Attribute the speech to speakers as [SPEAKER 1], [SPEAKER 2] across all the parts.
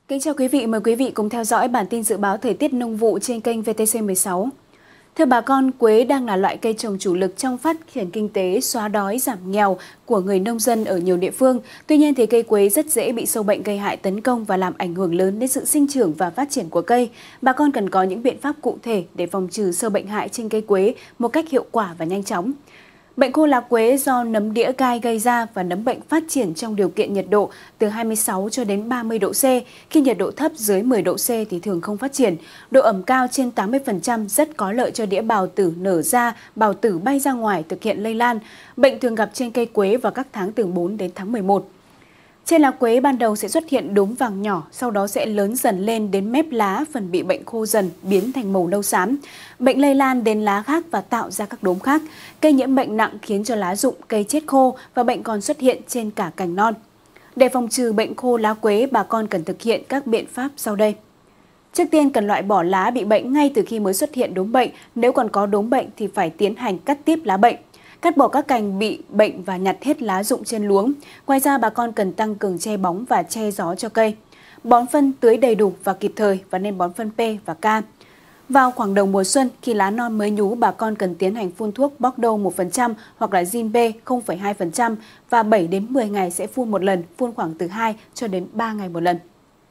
[SPEAKER 1] Kính chào quý vị, mời quý vị cùng theo dõi bản tin dự báo thời tiết nông vụ trên kênh VTC16. Thưa bà con, quế đang là loại cây trồng chủ lực trong phát triển kinh tế, xóa đói, giảm nghèo của người nông dân ở nhiều địa phương. Tuy nhiên thì cây quế rất dễ bị sâu bệnh gây hại tấn công và làm ảnh hưởng lớn đến sự sinh trưởng và phát triển của cây. Bà con cần có những biện pháp cụ thể để phòng trừ sâu bệnh hại trên cây quế một cách hiệu quả và nhanh chóng. Bệnh khô lá quế do nấm đĩa gai gây ra và nấm bệnh phát triển trong điều kiện nhiệt độ từ 26 cho đến 30 độ C. Khi nhiệt độ thấp dưới 10 độ C thì thường không phát triển. Độ ẩm cao trên 80% rất có lợi cho đĩa bào tử nở ra, bào tử bay ra ngoài thực hiện lây lan. Bệnh thường gặp trên cây quế vào các tháng từ 4 đến tháng 11. Trên lá quế ban đầu sẽ xuất hiện đốm vàng nhỏ, sau đó sẽ lớn dần lên đến mép lá, phần bị bệnh khô dần, biến thành màu nâu xám. Bệnh lây lan đến lá khác và tạo ra các đốm khác. Cây nhiễm bệnh nặng khiến cho lá rụng, cây chết khô và bệnh còn xuất hiện trên cả cành non. Để phòng trừ bệnh khô lá quế, bà con cần thực hiện các biện pháp sau đây. Trước tiên cần loại bỏ lá bị bệnh ngay từ khi mới xuất hiện đốm bệnh. Nếu còn có đốm bệnh thì phải tiến hành cắt tiếp lá bệnh. Cắt bỏ các cành bị bệnh và nhặt hết lá rụng trên luống. Ngoài ra bà con cần tăng cường che bóng và che gió cho cây. Bón phân tưới đầy đủ và kịp thời và nên bón phân P và K. Vào khoảng đầu mùa xuân, khi lá non mới nhú, bà con cần tiến hành phun thuốc Bordeaux 1% hoặc là Zin B 0,2% và 7 đến 10 ngày sẽ phun một lần, phun khoảng từ 2 cho đến 3 ngày một lần.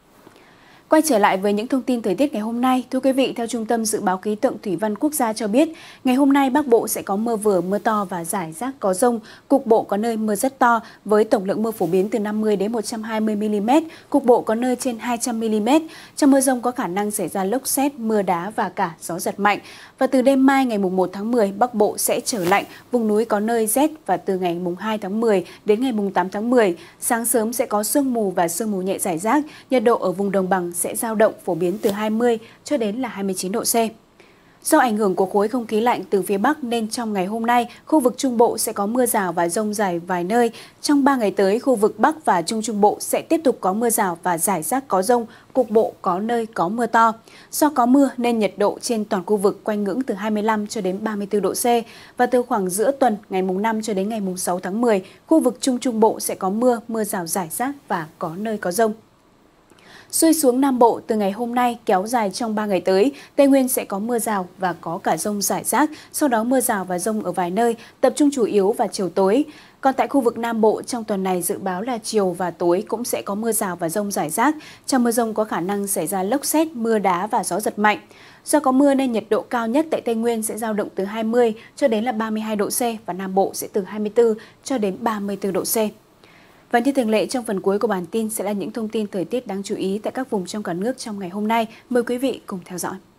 [SPEAKER 1] Quay trở lại với những thông tin thời tiết ngày hôm nay, thưa quý vị, theo Trung tâm Dự báo Khí tượng Thủy văn Quốc gia cho biết, ngày hôm nay Bắc Bộ sẽ có mưa vừa, mưa to và rải rác có dông, cục bộ có nơi mưa rất to với tổng lượng mưa phổ biến từ 50 đến 120 mm, cục bộ có nơi trên 200 mm. Trong mưa dông có khả năng xảy ra lốc sét, mưa đá và cả gió giật mạnh. Và từ đêm mai ngày 1 tháng 10, Bắc Bộ sẽ trở lạnh, vùng núi có nơi rét và từ ngày 2 tháng 10 đến ngày 8 tháng 10, sáng sớm sẽ có sương mù và sương mù nhẹ rải rác, nhiệt độ ở vùng đồng bằng sẽ dao động phổ biến từ 20 cho đến là 29 độ C. Do ảnh hưởng của khối không khí lạnh từ phía Bắc nên trong ngày hôm nay, khu vực Trung Bộ sẽ có mưa rào và dông dài vài nơi. Trong 3 ngày tới, khu vực Bắc và Trung Trung Bộ sẽ tiếp tục có mưa rào và rải rác có dông, cục bộ có nơi có mưa to. Do có mưa nên nhiệt độ trên toàn khu vực quanh ngưỡng từ 25 cho đến 34 độ C. Và từ khoảng giữa tuần ngày 5 cho đến ngày 6 tháng 10, khu vực Trung Trung Bộ sẽ có mưa, mưa rào rải rác và có nơi có dông. Xuôi xuống Nam Bộ từ ngày hôm nay kéo dài trong 3 ngày tới, Tây Nguyên sẽ có mưa rào và có cả dông rải rác, sau đó mưa rào và dông ở vài nơi, tập trung chủ yếu vào chiều tối. Còn tại khu vực Nam Bộ, trong tuần này dự báo là chiều và tối cũng sẽ có mưa rào và dông rải rác. Trong mưa dông có khả năng xảy ra lốc sét, mưa đá và gió giật mạnh. Do có mưa nên nhiệt độ cao nhất tại Tây Nguyên sẽ dao động từ 20 cho đến là 32 độ C và Nam Bộ sẽ từ 24 cho đến 34 độ C. Và như thường lệ, trong phần cuối của bản tin sẽ là những thông tin thời tiết đáng chú ý tại các vùng trong cả nước trong ngày hôm nay. Mời quý vị cùng theo dõi.